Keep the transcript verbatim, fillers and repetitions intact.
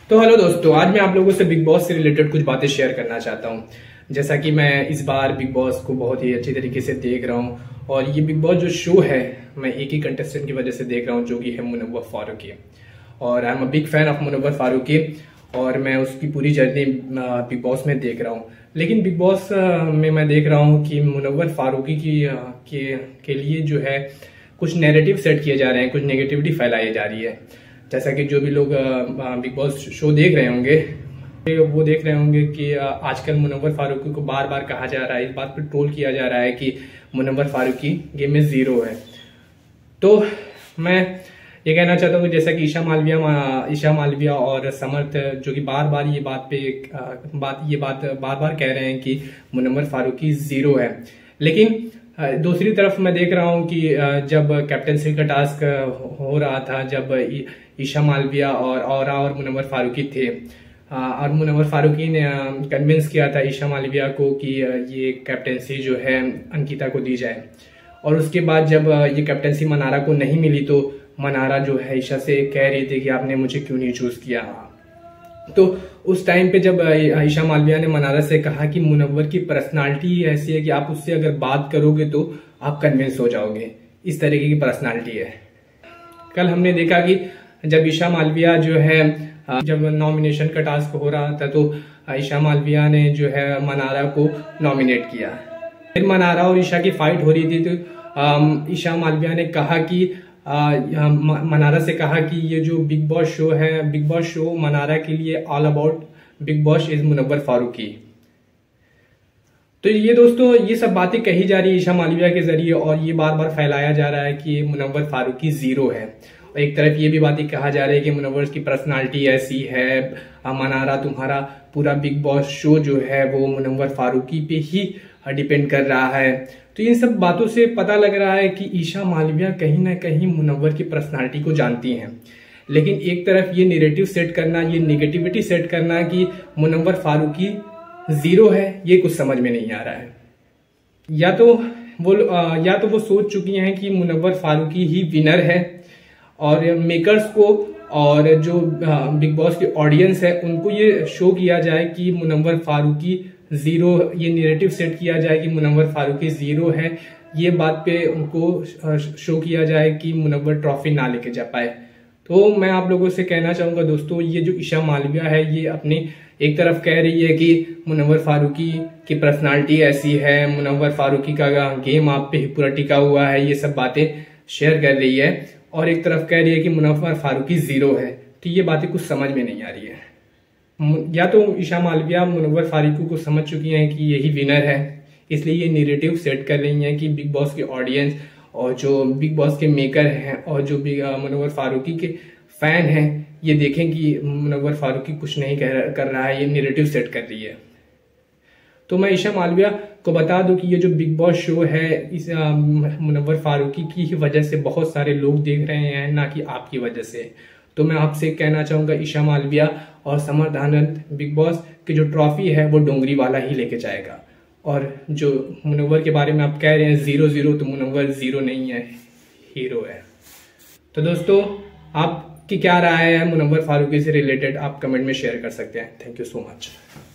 तो हेलो दोस्तों, आज मैं आप लोगों से बिग बॉस से रिलेटेड कुछ बातें शेयर करना चाहता हूं। जैसा कि मैं इस बार बिग बॉस को बहुत ही अच्छी तरीके से देख रहा हूं और ये बिग बॉस जो शो है मैं एक ही कंटेस्टेंट की वजह से देख रहा हूं, जो कि है मुनव्वर फारूकी। और I am a big fan of Munawar Faruqui और मैं उसकी पूरी जर्नी बिग बॉस में देख रहा हूँ। लेकिन बिग बॉस में मैं देख रहा हूँ कि मुनव्वर फारूकी की के, के लिए जो है कुछ नैरेटिव सेट किए जा रहे हैं, कुछ नेगेटिविटी फैलाई जा रही है। जैसा कि जो भी लोग बिग बॉस शो देख रहे होंगे वो देख रहे होंगे कि आजकल मुनव्वर फारूकी को बार बार कहा जा रहा है, इस बात पर ट्रोल किया जा रहा है कि मुनव्वर फारूकी गेम में जीरो है। तो मैं ये कहना चाहता हूँ, जैसा कि ईशा मालविया ईशा मालविया और समर्थ जो कि बार बार ये बात पे बात ये बात बार बार कह रहे हैं कि मुनव्वर फारूकी जीरो है, लेकिन दूसरी तरफ मैं देख रहा हूं कि जब कैप्टनसी का टास्क हो रहा था, जब ईशा मालविया और औरा और मुनव्वर फारूकी थे और मुनव्वर फारूकी ने कन्विंस किया था ईशा मालविया को कि ये कैप्टनसी जो है अंकिता को दी जाए। और उसके बाद जब ये कैप्टनसी मनारा को नहीं मिली तो मनारा जो है ईशा से कह रही थी कि आपने मुझे क्यों नहीं चूज किया। तो उस टाइम पे जब ईशा मालविया ने मनारा से कहा कि मुनव्वर की पर्सनालिटी ऐसी है कि आप उससे अगर बात करोगे तो आप कन्विंस हो जाओगे, इस तरीके की पर्सनालिटी है। कल हमने देखा कि जब ईशा मालविया जो है जब नॉमिनेशन का टास्क हो रहा था तो ईशा मालविया ने जो है मनारा को नॉमिनेट किया। फिर मनारा और ईशा की फाइट हो रही थी तो ईशा मालविया ने कहा कि आ, मनारा से कहा कि ये जो बिग बॉस शो है, बिग बॉस शो मनारा के लिए all about Bigg Boss is Munawar Faruqui. तो ये दोस्तों ये सब बातें कही जा रही है ईशा मालविया के जरिए और ये बार बार फैलाया जा रहा है कि मुनव्वर फारूकी जीरो है। और एक तरफ ये भी बातें कहा जा रही है कि मुनव्वर की पर्सनालिटी ऐसी है, मनारा तुम्हारा पूरा बिग बॉस शो जो है वो मुनव्वर फारूकी पे ही डिपेंड कर रहा है। तो इन सब बातों से पता लग रहा है कि ईशा मालविया कहीं ना कहीं मुनव्वर की पर्सनालिटी को जानती हैं। लेकिन एक तरफ ये नैरेटिव सेट करना, ये नेगेटिविटी सेट करना कि मुनव्वर फारूकी जीरो है, ये कुछ समझ में नहीं आ रहा है। या तो वो या तो वो सोच चुकी हैं कि मुनव्वर फारूकी ही विनर है और मेकर्स को और जो बिग बॉस की ऑडियंस है उनको ये शो किया जाए कि मुनव्वर फारूकी जीरो, ये नैरेटिव सेट किया जाए कि मुनव्वर फारूकी जीरो है, ये बात पे उनको शो किया जाए कि मुनव्वर ट्रॉफी ना लेके जा पाए। तो मैं आप लोगों से कहना चाहूंगा दोस्तों, ये जो ईशा मालविया है ये अपनी एक तरफ कह रही है कि मुनव्वर फारूकी की पर्सनालिटी ऐसी है, मुनव्वर फारूकी का गेम आप पे पूरा टिका हुआ है, ये सब बातें शेयर कर रही है, और एक तरफ कह रही है कि मुनव्वर फारूकी जीरो है। तो ये बातें कुछ समझ में नहीं आ रही है। या तो ईशा मालविया मुनव्वर फारूकी को समझ चुकी हैं कि यही विनर है, इसलिए ये नैरेटिव सेट कर रही हैं कि बिग बॉस की ऑडियंस और जो बिग बॉस के मेकर हैं और जो मुनव्वर फारूकी के फैन हैं ये देखें कि मुनव्वर फारूकी कुछ नहीं कर रहा है, ये नैरेटिव सेट कर रही है। तो मैं ईशा मालविया को बता दूं कि ये जो बिग बॉस शो है इस मुनव्वर फारूकी की ही वजह से बहुत सारे लोग देख रहे हैं, ना कि आपकी वजह से। तो मैं आपसे कहना चाहूंगा ईशा मालविया और समर्थ आनंद, बिग बॉस की जो ट्रॉफी है वो डोंगरी वाला ही लेके जाएगा। और जो मुनव्वर के बारे में आप कह रहे हैं जीरो जीरो, तो मुनव्वर जीरो नहीं है, हीरो है। तो दोस्तों आपकी क्या राय है मुनव्वर फारूकी से रिलेटेड, आप कमेंट में शेयर कर सकते हैं। Thank you so much.